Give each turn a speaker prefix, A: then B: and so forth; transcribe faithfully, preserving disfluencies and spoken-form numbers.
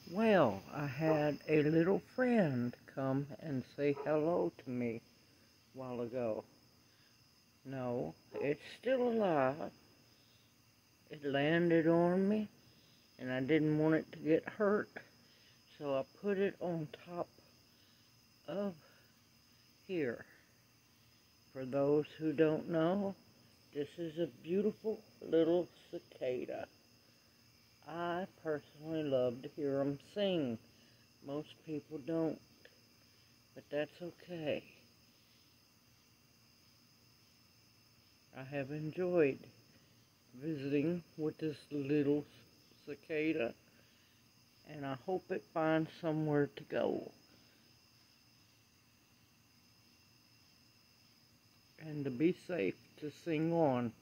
A: Well, I had a little friend come and say hello to me a while ago. No, it's still alive. It landed on me, and I didn't want it to get hurt, so I put it on top of here. For those who don't know, this is a beautiful little cicada. I personally love to hear them sing. Most people don't, but that's okay. I have enjoyed visiting with this little cicada, and I hope it finds somewhere to go. And to be safe to sing on.